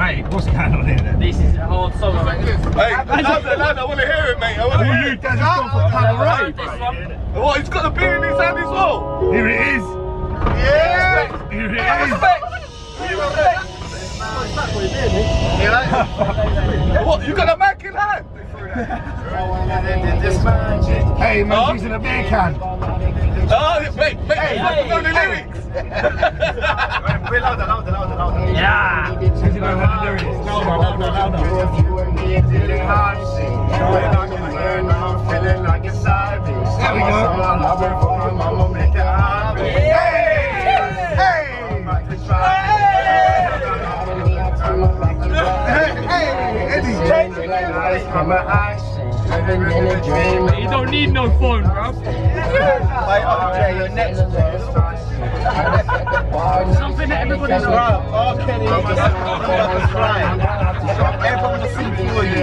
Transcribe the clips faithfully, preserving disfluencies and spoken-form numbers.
Mate, what's going on here then? This is a hard song, mate. Hey, louder, louder, I want to hear it, mate. I want to hear You it. guys have gone for cabaret, This bro. one. What, he's got the beer in his hand as well? Here it is. Yeah! Here it is. What, you got a Mac in hand? Hey, man, Huh? using a beer can. Oh, wait, wait, hey, you hey, know the hey. lyrics? Wait, louder, louder, louder, louder. Yeah. Using the lyrics. Louder, louder, louder. There we go. Hey! Hey! Hey, Eddie. You don't need no phone, bro. Wait, okay, your next Something that everybody knows. Oh, Kenny, everyone will sing for you.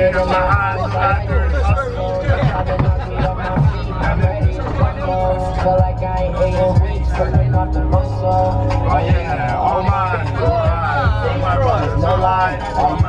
Oh yeah, oh man, oh man, oh my brother, no lie.